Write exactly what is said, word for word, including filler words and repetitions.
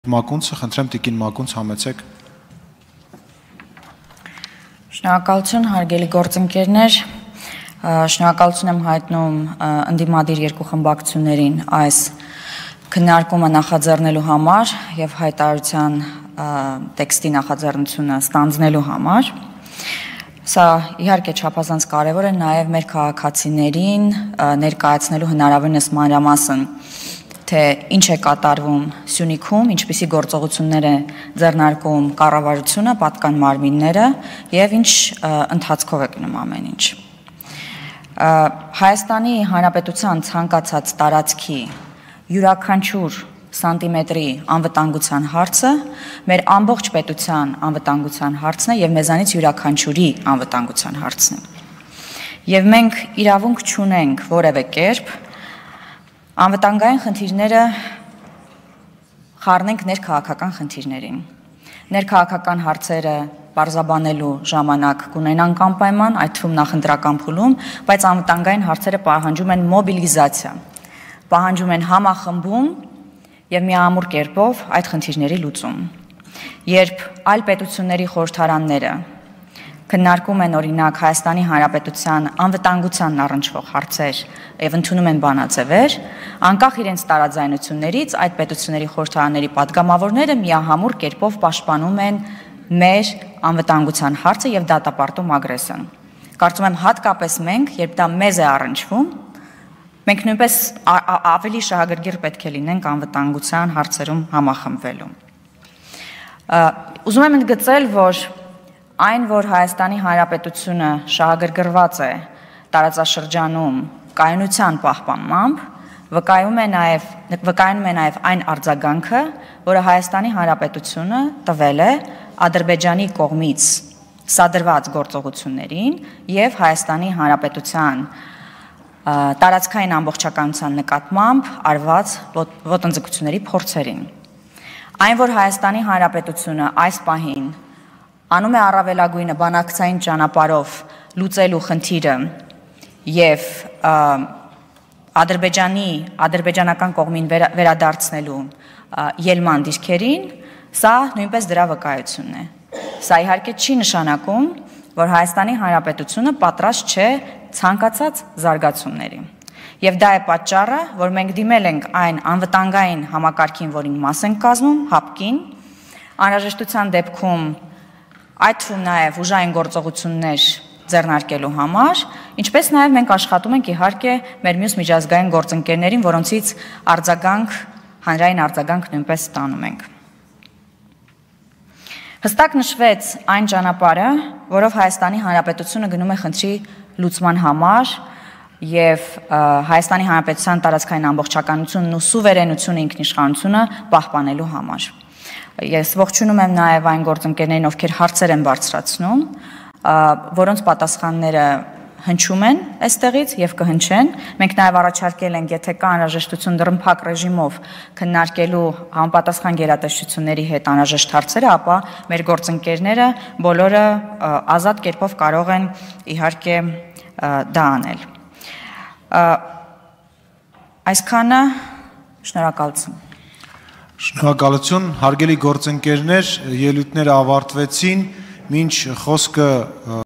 Մակունցը, խնդրեմ տիկին Մակունց համեցեք։ Շնորհակալություն, հարգելի գործընկերներ, շնորհակալություն եմ հայտնում ընդդիմադիր երկու խմբակցություններին այս քննարկումը նախաձեռնելու համար եւ հայտարարության տեքստի նախաձեռնությունը ստանձնելու համար։ Սա իհարկե չափազանց կարևոր է նաեւ մեր քաղաքացիներին ներկայացնելու հնարավորինս մանրամասն թե ինչ է կատարվում Սյունիքում, ինչպիսի գործողություններ է ձեռնարկում կառավարությունը, պատկան մարմինները եւ ինչ ընթացքով է գնում ամեն ինչ։ Հայաստանի Հանրապետության ցանկացած տարածքի յուրաքանչյուր սանտիմետրի անվտանգության հարցը մեր ամբողջ պետության անվտանգության հարցն է եւ մեզանից յուրաքանչյուրի անվտանգության հարցն է։ Եվ մենք իրավունք չունենք որևէ կերպ անվտանգային խնդիրները խառնենք ներքաղաքական խնդիրներին։ Ներքաղաքական հարցերը բարձրաբանելու ժամանակ կունենան անպայման, այդ թվում նախընտրական փուլում, բայց անվտանգային հարցերը պահանջում են մոբիլիզացիա, պահանջում են համախմբում եւ միամուռ կերպով այդ խնդիրների լուծում։ Երբ այլ պետությունների խորհրդարանները քննարկում են օրինակ Հայաստանի Հանրապետության անվտանգության առնչվող հարցեր եւ ընդունում են բանաձևեր, անկախ իրենց տարաձայնություններից այդ պետությունների խորհրդարանների падգամավորները միահամուռ կերպով պաշտպանում են մեր անվտանգության հարցը եւ դատապարտում ագրեսիան։ Կարծում եմ հատկապես մենք, երբ դա մեզ է առնչվում, մենք նույնպես ավելի շահագրգիռ պետք է լինենք անվտանգության հարցերում համախմբվելու։ Ուզում եմ ընդգծել, որ այն, որ Հայաստանի Հանրապետությունը շահագրգռված է տարածաշրջանում կայունության պահպանմամբ, վկայում է նաև վկայում է նաև այն արձագանքը, որը Հայաստանի Հանրապետությունը տվել է Ադրբեջանի կողմից սադրված գործողություններին եւ Հայաստանի Հանրապետության տարածքային ամբողջականության նկատմամբ արված ոտնձգությունների փորձերին։ Այն, որ Հայաստանի Հանրապետությունը այս պահին անում է առավելագույնը բանակցային ճանապարհով լուծելու խնդիրը եւ Ադրբեջանի ադրբեջանական կողմին վերադարձնելու ելման դիրքերին, սա նույնպես դրա վկայությունն է։ Սա իհարկե չի նշանակում, որ Հայաստանի Հանրապետությունը պատրաստ չէ ցանկացած զարգացումների։ Եւ դա է պատճառը, որ մենք դիմել ենք այն անվտանգային համակարգին, որին մաս ենք կազմում, հապկին, անհրաժեշտության դեպքում այդ թվում նաև ուժային գործողություններ ձեռնարկելու համար, ինչպես նաև մենք աշխատում ենք իհարկե մեր մյուս միջազգային գործընկերներին, որոնցից արձագանք, հանրային արձագանք նույնպես ստանում ենք։ Հստակ նշվեց այն ճանապարհը, որով Հայաստանի Հանրապետությունը գնում է խնդրի լուծման համար եւ Հայաստանի Հանրապետության տարածքային ամբողջականությունն ու սուվերենությունը, ինքնիշխանությունը պահպանելու համար։ Ես ողջունում եմ նաև այն գործընկերներին, ովքեր հարցեր են բարձրացնում, որոնց պատասխանները հնչում են այստեղից եւ կհնչեն։ Մենք նաև առաջարկել ենք, եթե կա անհրաժեշտություն դռնփակ ռեժիմով քննարկելու համապատասխան գերատեսչությունների հետ անհրաժեշտ հարցերը, ապա մեր գործընկերները բոլորը ազատ կերպով կարող են իհարկե դա անել։ Այսքանը, շնորհակալություն։ Շնորհակալություն, հարգելի գործընկերներ, ելույթները ավարտվեցին, մինչ խոսքը